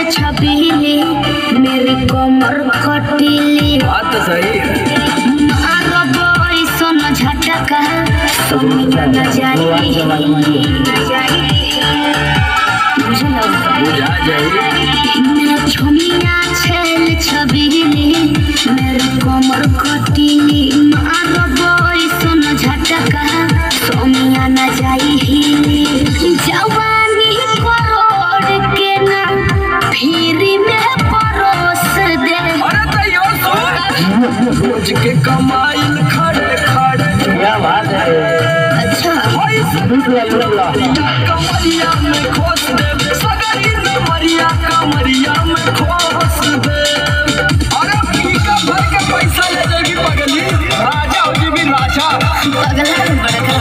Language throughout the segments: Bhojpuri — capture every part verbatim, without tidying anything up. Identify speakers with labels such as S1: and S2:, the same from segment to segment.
S1: छबीली मेरी कमर खटीली
S2: बात तो सही है।
S1: झटका समझ न जाई
S2: बुझा जाई
S1: छमिया छेल छबीली मेरी कमर खटीली मारब ऐसन झटका समझ न जाई जवानी करोड़ के ना फिरी में परोस दे।
S2: अरे तैयो सोच के कमाइल खड़े खड़े क्या बात है।
S1: अच्छा
S2: कमरिया में खोस दे सगरी नमरिया कमरिया में खोस दे। अरे पीका भर के पैसा ले जाएगी पगली राजा हो जी राजा
S1: पगला बड़का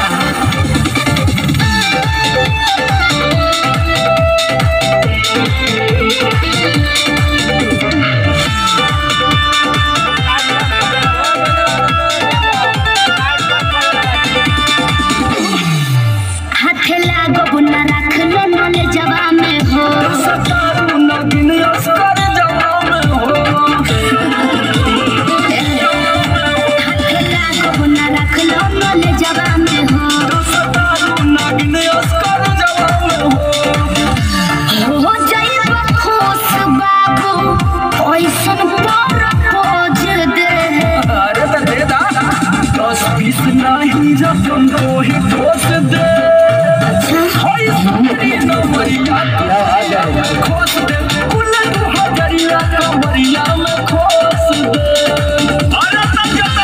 S2: नहीं रकम को ही ठोस दे। हाय सुंदरी नमरिया खोस दे उलट हजरिया कमरिया में खोस दे। अरे तक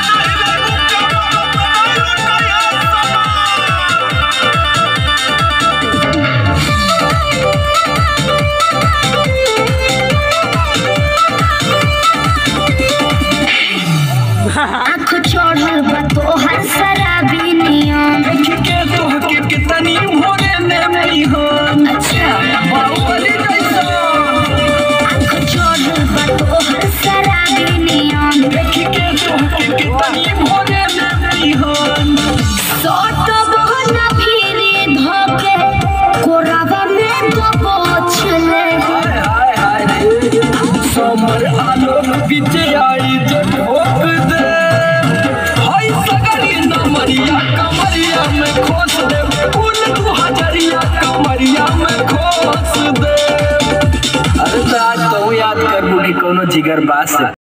S1: आँख चढ़ल बा तोहर शराबी नियम
S2: के तोह के कितनी भोरे ने मई हो।
S1: अच्छा
S2: बाहुबली जैसा
S1: आँख चढ़ल बा तोहर शराबी नियम
S2: के तोह के कितनी भोरे ने मई हो।
S1: सट बहना फिरी धोके कोरावा में दबोच ले।
S2: हाय हाय हाय समर आलोक बीच आई जो ठोक दे। हाय सगरी नमरिया कमरिया में खोस दे फूल तू हजरिया कमरिया में खोस दे। अरे तो आज तो याद कर बूढ़ी कोनो जिगर बास।